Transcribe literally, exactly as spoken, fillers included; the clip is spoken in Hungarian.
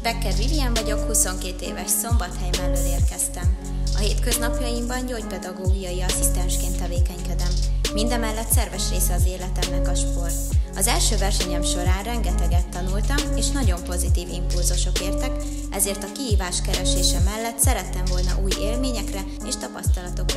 Becker Vivian vagyok, huszonkét éves, Szombathely mellől érkeztem. A hétköznapjaimban gyógypedagógiai asszisztensként tevékenykedem. Mindemellett szerves része az életemnek a sport. Az első versenyem során rengeteget tanultam, és nagyon pozitív impulzusok értek, ezért a kihívás keresése mellett szerettem volna új élményekre és tapasztalatokra